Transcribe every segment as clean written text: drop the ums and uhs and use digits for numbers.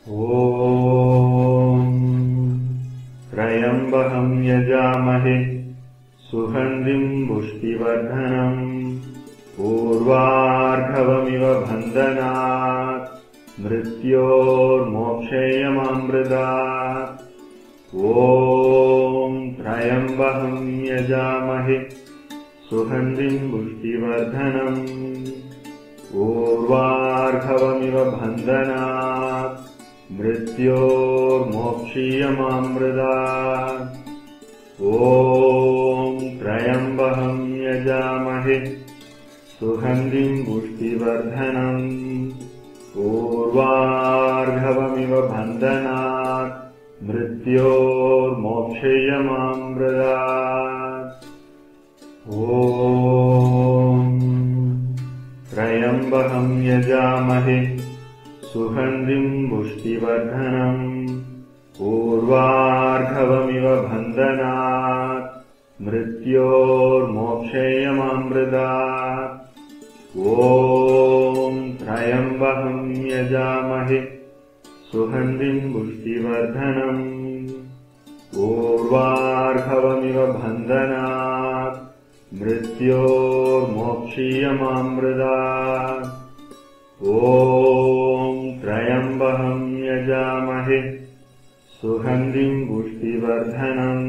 ॐ त्र्यम्बकं यजामहे सुगन्धिं पुष्टिवर्धनम् उर्वार्कवमिव बन्धनात् मृत्योर्मोक्षेयमामृतात्। ॐ त्र्यम्बकं यजामहे सुगन्धिं पुष्टिवर्धनम् उर्वार्कवमिव बन्धनात् मृत्योर्मोक्षीयमामृतात्। ॐ त्र्यम्बकं यजामहे सुगन्धिं पुष्टिवर्धनम् उर्वार्कवमिव बन्धनात् मृत्योर्मोक्षेयमामृतात्। ॐ त्र्यम्बकं यजामहे सुगन्धिं पुष्टिवर्धनम् उर्वार्कवमिव बन्धनात् मृत्योर्मोक्षेयमामृतात्। ॐ त्र्यम्बकं यजामहे सुगन्धिं पुष्टिवर्धनम् उर्वार्कवमिव बन्धनात् मृत्योर्मोक्षीयमामृतात्। ॐ त्र्यम्बकं यजामहे सुगन्धिं पुष्टिवर्धनम्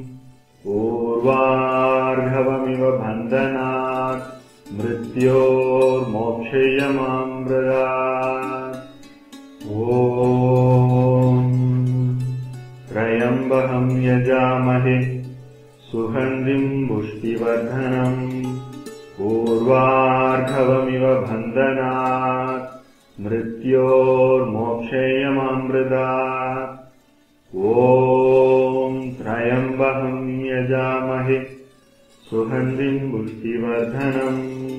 उर्वार्कवमिव बन्धनात् मृत्योर्मोक्षेयमामृतात्। ॐ त्र्यम्बकं यजामहे सुगन्धिं पुष्टिवर्धनम् उर्वार्कवमिव बन्धनात् मृत्योर्मोक्षेयमामृतात्। ॐ त्र्यम्बकं यजामहे सुगन्धिं पुष्टिवर्धनम्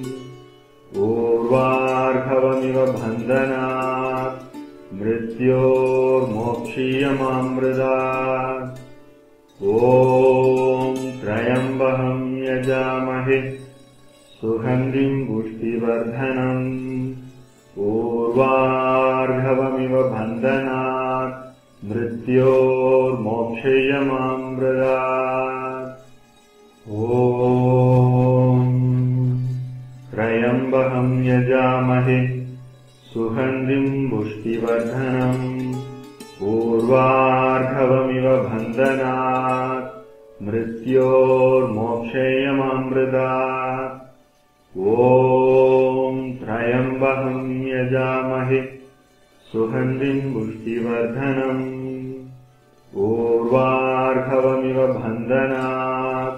उर्वार्कवमिव बन्धनात् मृत्योर्मोक्षीयमामृतात्। ॐ त्र्यम्बकं यजामहे सुगन्धिं पुष्टिवर्धनम् उर्वार्कवमिव बन्धनात् मृत्योर्मोक्षेयमामृतात्। ॐ त्र्यम्बकं यजामहे सुगन्धिं पुष्टिवर्धनम् उर्वार्कवमिव बन्धनात् मृत्योर्मोक्षेयमामृतात्। ॐ त्र्यम्बकं यजामहे सुगन्धिं पुष्टिवर्धनम् उर्वार्कवमिव बन्धनात्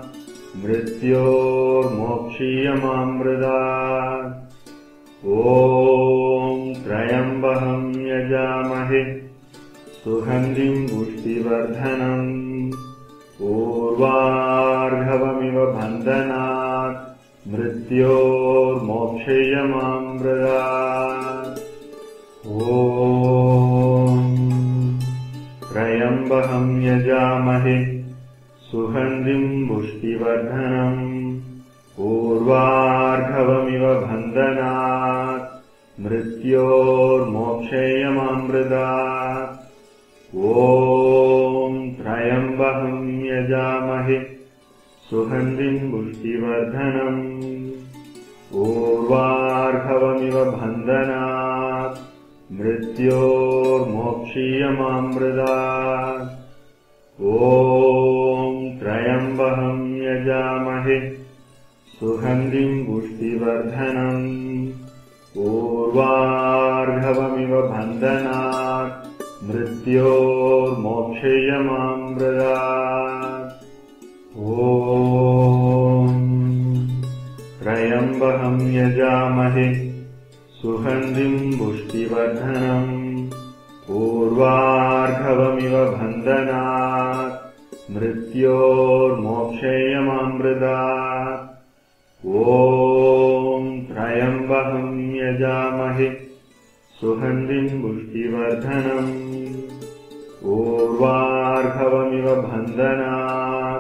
मृत्योर्मोक्षीयमामृतात्। ॐ त्र्यम्बकं यजामहे सुगन्धिं पुष्टिवर्धनम् उर्वार्कवमिव बन्धनात् मृत्योर्मोक्षेयमामृतात्। ॐ त्र्यम्बकं यजामहे सुगन्धिं पुष्टिवर्धनम् उर्वार्कवमिव बन्धनात् मृत्योर्मोक्षेयमामृतात्। ॐ त्र्यम्बकं यजामहे सुगन्धिं पुष्टिवर्धनम् उर्वार्कवमिव बन्धनात् मृत्योर्मोक्षीयमामृतात्। ॐ त्र्यम्बकं यजामहे सुगन्धिं पुष्टिवर्धनम् उर्वार्कवमिव बन्धनात् मृत्योर्मोक्षेयमामृतात्। ॐ त्र्यम्बकं यजामहे सुगन्धिं पुष्टिवर्धनम् उर्वार्कवमिव बन्धनात् मृत्योर्मोक्षेयमामृतात्। ॐ त्र्यम्बकं यजामहे सुगन्धिं पुष्टिवर्धनम् उर्वार्कवमिव बन्धनात्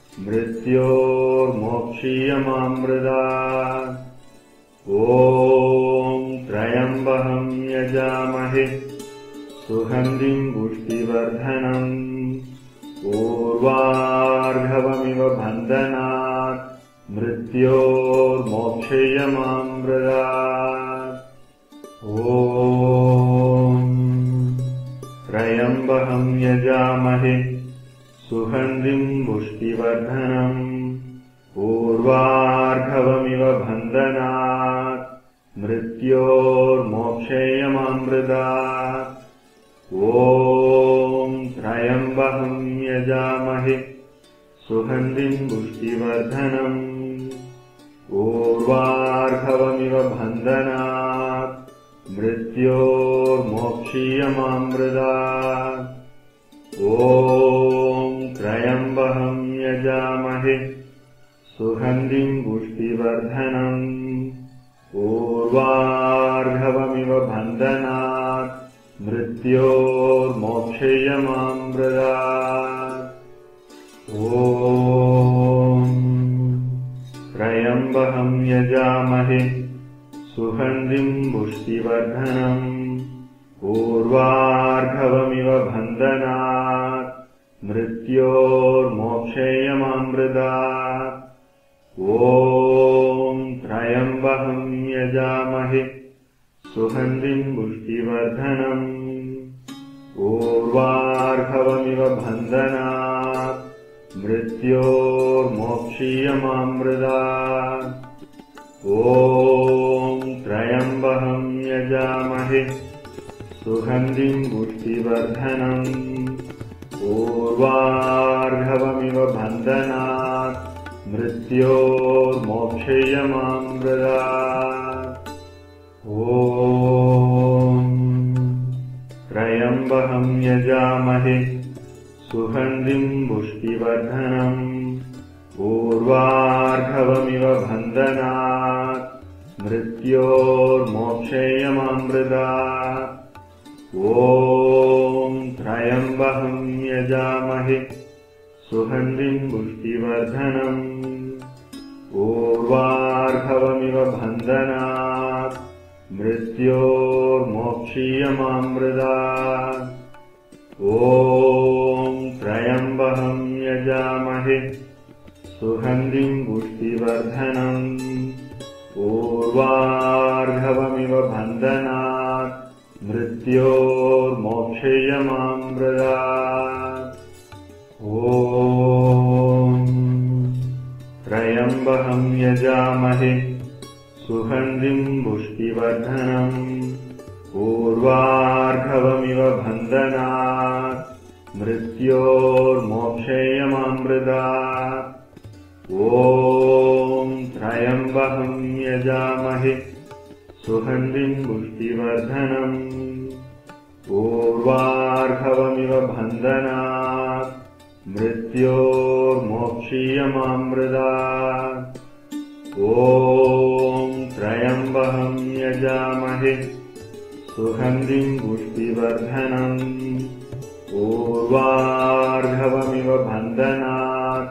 मृत्योर्मोक्षीयमामृतात्। ॐ त्र्यम्बकं यजामहे सुगन्धिं पुष्टिवर्धनम् ऊर्वार्घवमिव बन्धनात् मृत्योर्मोक्षयमामृतात् ॐ त्र्यम्बकं यजामहे सुगन्धिं पुष्टिवर्धनम् ऊर्वार्घवमिव बन्धनात् मृत्योर्मोक्षयमामृतात् ॐ त्र्यम्बकं यजामहे सुगन्धिं पुष्टिवर्धनम् ऊर्वार्घवमिव बन्धनात् मृत्योर्मोक्षयमामृतात् ॐ त्र्यम्बकं यजामहे सुगन्धिं पुष्टिवर्धनम् ऊर्वार्घवमिव बन्धनात् मृत्योर्मोक्षयमामृतात् ॐ त्र्यम्बकं यजामहे सुगन्धिं पुष्टिवर्धनम् ऊर्वार्घवमिव बन्धनात् मृत्योर्मोक्षयमामृतात् ॐ त्र्यम्बकं यजामहे सुगन्धिं पुष्टिवर्धनम् ऊर्वार्घवमिव बन्धनात् मृत्योर्मोक्षयमामृतात् ॐ त्र्यम्बकं यजामहे सुगन्धिं पुष्टिवर्धनम् ऊर्वार्घवमिव बन्धनात् मृत्योर्मोक्षयमामृतात् ॐ त्र्यम्बकं यजामहे सुगन्धिं पुष्टिवर्धनम् ऊर्वार्घवमिव बन्धनात् मृत्योर्मोक्षयमामृतात् ॐ त्र्यम्बकं यजामहे सुगन्धिं पुष्टिवर्धनम् ऊर्वार्घवमिव बन्धनात् मृत्योर्मोक्षयमामृतात् ॐ त्र्यम्बकं यजामहे सुगन्धिं पुष्टिवर्धनम् ऊर्वार्घवमिव बन्धनात् मृत्योर्मोक्षयमामृतात् ॐ त्र्यम्बकं यजामहे सुगन्धिं पुष्टिवर्धनम् ऊर्वार्घवमिव बन्धनात् मृत्योर्मोक्षयमामृतात् ॐ त्र्यम्बकं यजामहे सुगन्धिं पुष्टिवर्धनम् ऊर्वार्घवमिव बन्धनात् मृत्योर्मोक्षयमामृतात् ॐ त्र्यम्बकं यजामहे सुगन्धिं पुष्टिवर्धनम् ऊर्वार्घवमिव बन्धनात्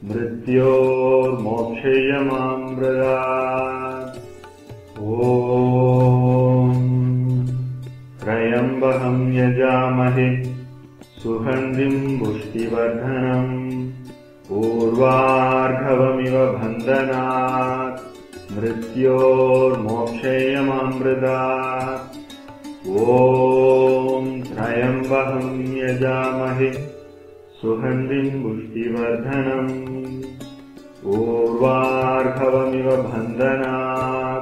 मृत्योर्मोक्षयमामृतात् ॐ त्र्यम्बकं यजामहे सुगन्धिं पुष्टिवर्धनम् ऊर्वार्घवमिव बन्धनात् मृत्योर्मोक्षयमामृतात् ॐ त्र्यम्बकं यजामहे सुगन्धिं पुष्टिवर्धनम् ऊर्वार्घवमिव बन्धनात्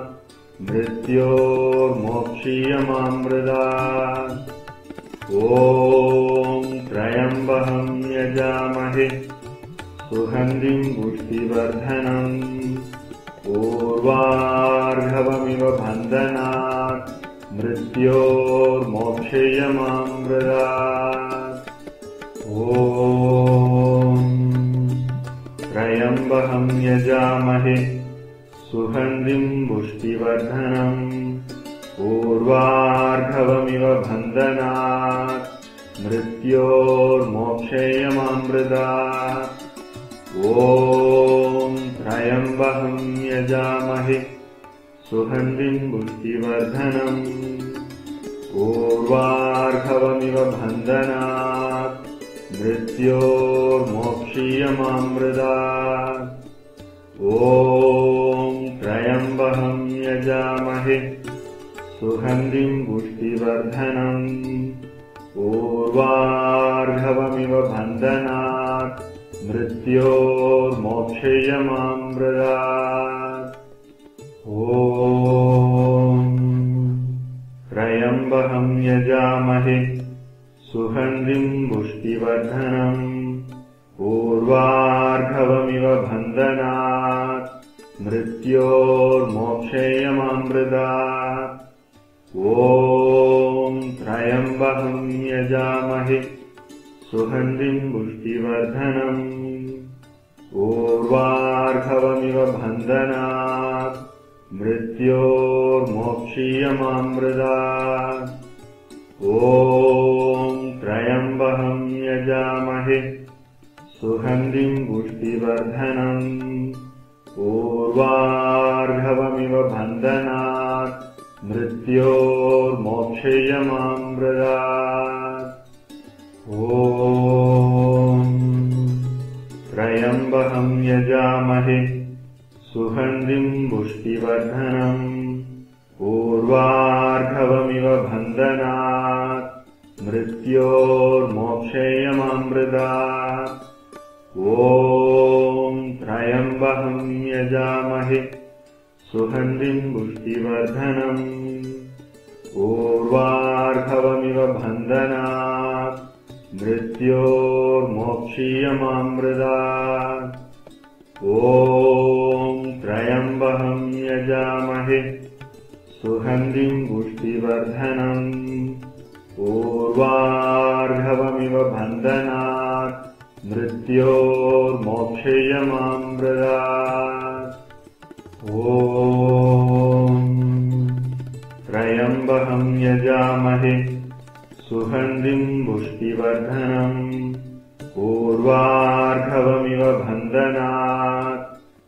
मृत्योर्मोक्षयमामृतात् ॐ त्र्यम्बकं यजामहे सुगन्धिं पुष्टिवर्धनम् ऊर्वार्घवमिव बन्धनात् मृत्योर्मोक्षयमामृतात् ॐ त्र्यम्बकं यजामहे सुगन्धिं पुष्टिवर्धनम् ऊर्वार्घवमिव बन्धनात् मृत्योर्मोक्षयमामृतात् ॐ त्र्यम्बकं यजामहे सुगन्धिं पुष्टिवर्धनम् ऊर्वार्घवमिव ऊर्वार्घवमिव बन्धनात् मृत्योर्मोक्षीयमामृतात्। ॐ त्र्यम्बकं यजामहे सुगन्धिं पुष्टिवर्धनम् ऊर्वार्घवमिव बन्धनात् मृत्योर्मोक्षीयमामृतात्। ॐ त्र्यम्बकं यजामहे सुगन्धिं पुष्टिवर्धनम् ऊर्वार्घवमिव बन्धनात् मृत्योर्मोक्षीयमामृतात्। ॐ त्र्यम्बकं यजामहे सुगन्धिं पुष्टिवर्धनम् ऊर्वार्घवमिव बन्धनात् मृत्योर्मोक्षीयमामृतात्। ॐ त्र्यम्बकं यजामहे सुगन्धिं पुष्टिवर्धनम् ऊर्वार्घवमिव बन्धनात् मृत्योर्मोक्षीयमामृतात्। ॐ त्र्यम्बकं यजामहे सुगन्धिं पुष्टिवर्धनम् ऊर्वार्घवमिव बन्धनात् मृत्योर्मोक्षीयमामृतात्। ॐ त्र्यम्बकं यजामहे सुगन्धिं पुष्टिवर्धनम् ऊर्वार्घवमिव बन्धनात् मृत्योर्मोक्षीयमामृतात्। ॐ त्र्यम्बकं यजामहे सुगन्धिं पुष्टिवर्धनम् ऊर्वार्घवमिव बन्धनात् मृत्योर्मोक्षीयमामृतात्। ॐ त्र्यम्बकं यजामहे सुगन्धिं पुष्टिवर्धनम् ऊर्वार्घवमिव बन्धनात्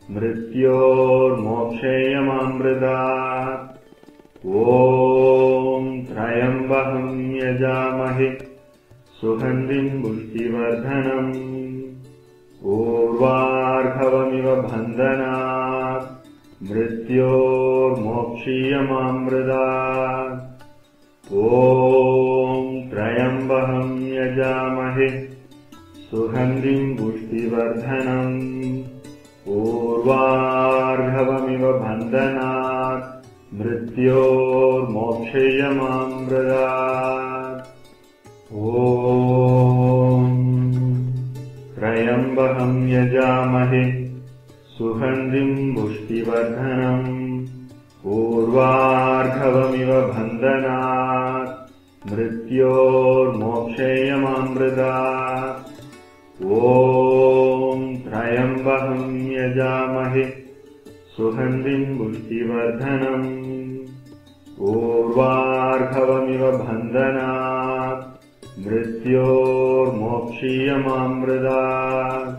मृत्योर्मोक्षीयमामृतात्। ॐ त्र्यम्बकं यजामहे सुगन्धिं पुष्टिवर्धनम् ऊर्वार्घवमिव बन्धनात् मृत्योर्मोक्षीयमामृतात्। ॐ त्र्यम्बकं यजामहे सुगन्धिं पुष्टिवर्धनम् ऊर्वार्घवमिव बन्धनात् मृत्योर्मोक्षीयमामृतात्। ॐ त्र्यम्बकं यजामहे सुगन्धिं पुष्टिवर्धनम् ऊर्वार्घवमिव बन्धनात् मृत्योर्मोक्षीयमामृतात्। ॐ त्र्यम्बकं यजामहे सुगन्धिं पुष्टिवर्धनम् ऊर्वार्घवमिव बन्धनात् मृत्योर्मोक्षीयमामृतात्।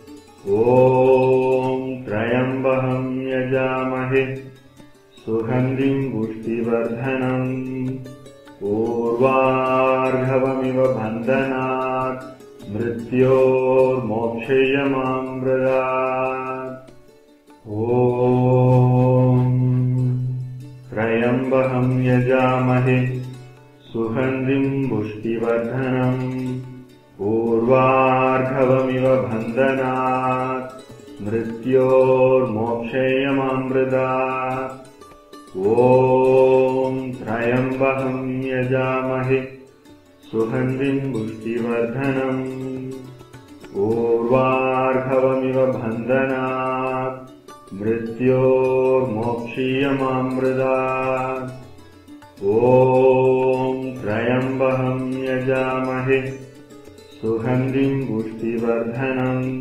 ॐ त्र्यम्बकं यजामहे सुगन्धिं पुष्टिवर्धनम् ऊर्वार्घवमिव बन्धनात् मृत्योर्मोक्षीयमामृतात्। ॐ त्र्यम्बकं यजामहे सुगन्धिं पुष्टिवर्धनम् ऊर्वार्घवमिव बन्धनात् मृत्योर्मोक्षीयमामृतात्। ॐ त्र्यम्बकं यजामहे सुगन्धिं पुष्टिवर्धनम् ऊर्वार्घवमिव बन्धनात् मृत्योर्मोक्षीयमामृतात्। ॐ त्र्यम्बकं यजामहे सुगन्धिं पुष्टिवर्धनम्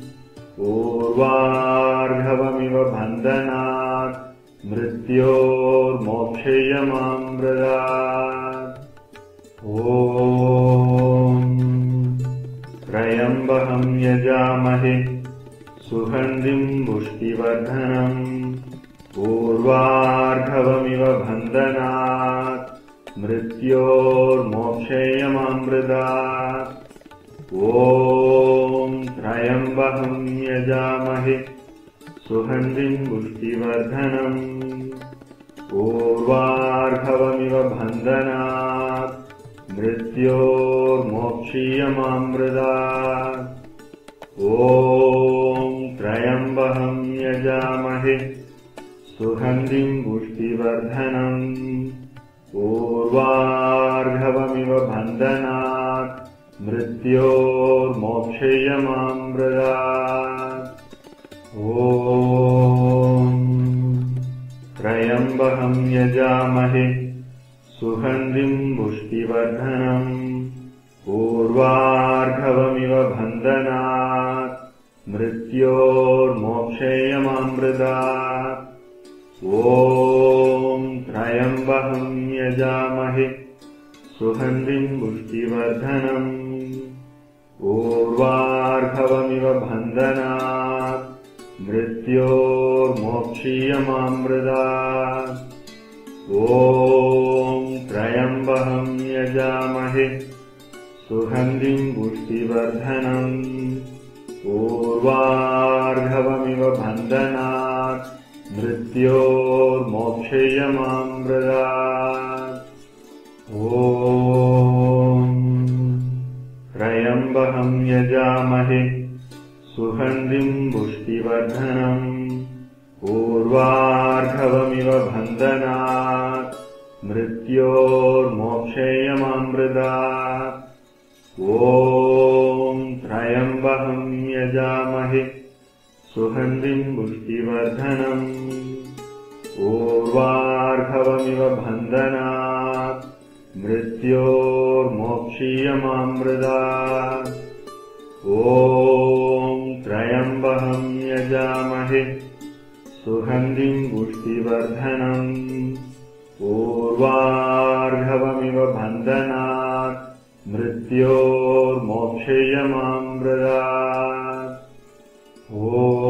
ऊर्वार्घवमिव बन्धनात् मृत्योर्मोक्षीयमामृतात्। ॐ त्र्यम्बकं यजामहे सुगन्धिं पुष्टिवर्धनम् ऊर्वार्घवमिव बन्धनात् मृत्योर्मोक्षीयमामृतात्। मृत्योर्मोक्षेयमामृतात्। ॐ त्र्यम्बकं यजामहे सुगन्धिं पुष्टिवर्धनम्। उर्वार्कवमिव बन्धनात् मृत्योर्मोक्षीयमामृतात्। ॐ त्र्यम्बकं यजामहे सुगन्धिं पुष्टिवर्धनम्। उर्वार्कवमिव बन्धनात् मृत्योर्मोक्षेयमामृतात्। ॐ त्र्यम्बकं यजामहे सुगन्धिं पुष्टिवर्धनम्। उर्वार्कवमिव बन्धनात् मृत्योर्मोक्षेयमामृतात्। ॐ त्र्यम्बकं यजामहे सुगन्धिं पुष्टिवर्धनम्। उर्वार्कवमिव बन्धनात् मृत्योर्मोक्षीयमामृतात्। ॐ त्र्यम्बकं यजामहे सुगन्धिं पुष्टिवर्धनम्। उर्वार्कवमिव बन्धनात् मृत्योर्मोक्षेयमामृतात्। ॐ त्र्यम्बकं यजामहे सुगन्धिं पुष्टिवर्धनम्। उर्वार्कवमिव बन्धनात् मृत्योर्मोक्षेयमामृतात्। ॐ त्र्यम्बकं यजामहे सुगन्धिं पुष्टिवर्धनम्। उर्वार्कवमिव बन्धनात् मृत्योर्मोक्षीयमामृतात्। ॐ त्र्यम्बकं यजामहे सुगन्धिं पुष्टिवर्धनम्। उर्वार्कवमिव बन्धनात् मृत्योर्मोक्षेयमामृतात्। ॐ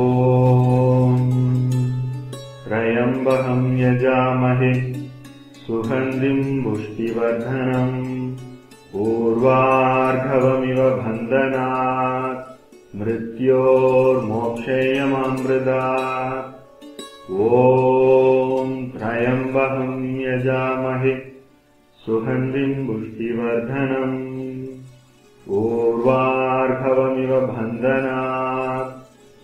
त्र्यम्बकं यजामहे सुगन्धिं पुष्टिवर्धनम्। उर्वार्कवमिव बन्धनात् मृत्योर्मोक्षेयमामृतात्। ॐ त्र्यम्बकं यजामहे सुगन्धिं पुष्टिवर्धनम्। उर्वार्कवमिव बन्धनात्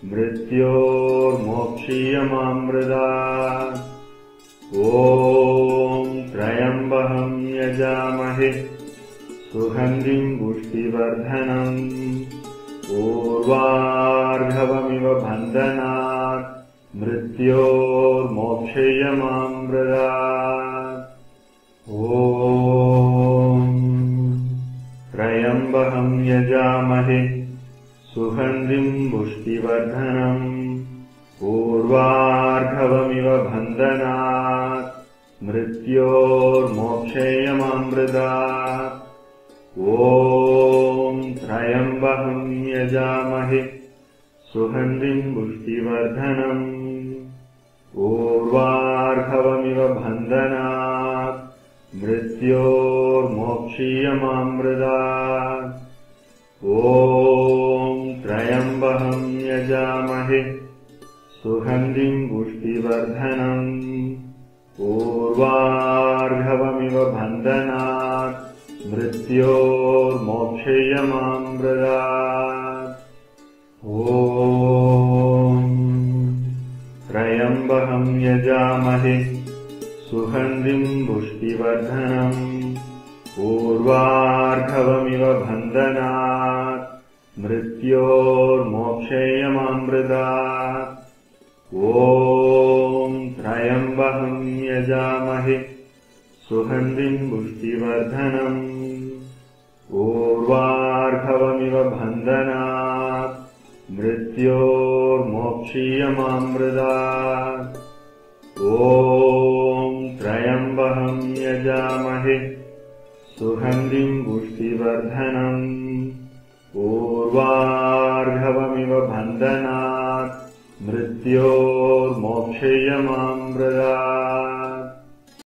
मृत्योर्मोक्षीयमामृतात्। ॐ त्र्यम्बकं यजामहे सुगन्धिं पुष्टिवर्धनम्। उर्वार्कवमिव बन्धनात् मृत्योर्मोक्षेयमामृतात्। ॐ त्र्यम्बकं यजामहे सुगन्धिं पुष्टिवर्धनम्। उर्वार्कवमिव बन्धनात् मृत्योर्मोक्षेयमामृतात्। ॐ त्र्यम्बकं यजामहे सुगन्धिं पुष्टिवर्धनम्। उर्वार्कवमिव बन्धनात् मृत्योर्मोक्षीयमामृतात्। ॐ त्र्यम्बकं यजामहे सुगन्धिं पुष्टिवर्धनम्। उर्वार्कवमिव बन्धनात् मृत्योर्मोक्षेयमामृतात्। ॐ त्र्यम्बकं यजामहे सुगन्धिं पुष्टिवर्धनम्। उर्वार्कवमिव बन्धनात् मृत्योर्मोक्षेयमामृतात्। ॐ त्र्यम्बकं यजामहे सुगन्धिं पुष्टिवर्धनम्। उर्वार्कवमिव बन्धनात् मृत्योर्मोक्षीयमामृतात्। ॐ त्र्यम्बकं यजामहे सुगन्धिं पुष्टिवर्धनम्। उर्वार्कवमिव बन्धनात् मृत्योर्मोक्षेयमामृतात्।